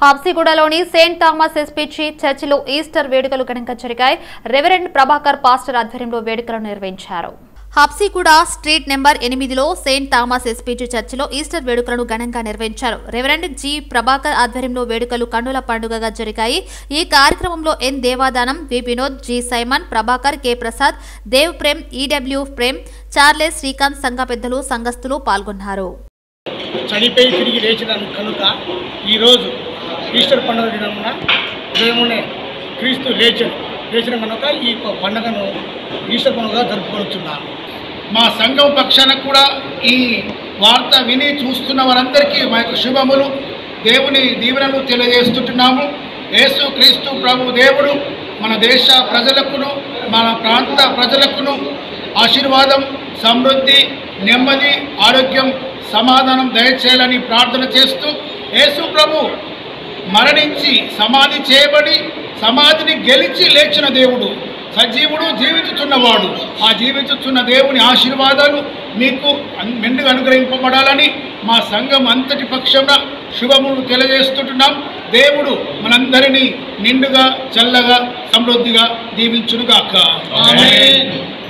హబ్సిగూడలోని Saint Thomas SPG చర్చిలో Easter వేడుకలు ఘనంగా జరిగాయి. రెవరెండ్ ప్రభాకర్ పాస్టర్ ఆధ్వర్యంలో వేడుకలను నిర్వహించారు. హబ్సిగూడ స్ట్రీట్ నెంబర్ 8లో సెయింట్ థామస్ ఎస్పీజీ చర్చిలో ఈస్టర్ వేడుకలను ఘనంగా నిర్వహించారు. రెవరెండ్ జి ప్రభాకర్ ఆధ్వర్యంలో వేడుకలు కన్నుల పండుగగా జరిగాయి. ఈ కార్యక్రమంలో N Devadanam, V Vinod, G Simon, Prabhakar, K Prasad, Dev Prem, E W Prem, Charles, Srikanth సంఘ పెద్దలు, సంఘస్థులు పాల్గొన్నారు. చనిపోయి తిరిగి లేచిన కనుక ఈరోజు ఈస్టర్ పండుగ దినమున ఉదయమునే క్రీస్తు లేచిన కనుక ఈ పండుగను ఈస్టర్ పండుగగా జరుపుకొస్తున్నాను. మా సంఘం పక్షాన కూడా ఈ వార్త విని చూస్తున్న వారందరికీ మా యొక్క శుభములు, దేవుని దీవెనలు తెలియజేస్తున్నాము. యేసు క్రీస్తు ప్రభు దేవుడు మన దేశ ప్రజలకును మన ప్రాంత ప్రజలకును ఆశీర్వాదం, సమృద్ధి, నెమ్మది, ఆరోగ్యం, సమాధానం దయచేయాలని ప్రార్థన చేస్తూ, యేసు ప్రభు మరణించి సమాధి చేయబడి సమాధిని గెలిచి లేచిన దేవుడు, సజీవుడు, జీవించుచున్నవాడు. ఆ జీవించుచున్న దేవుని ఆశీర్వాదాలు మీకు మెండుగా అనుగ్రహింపబడాలని మా సంఘం అంతటి పక్షాన శుభములు తెలియజేస్తుంటున్నాం. దేవుడు మనందరినీ నిండుగా, చల్లగా, సమృద్ధిగా దీవించునుగాక. ఆమేన్.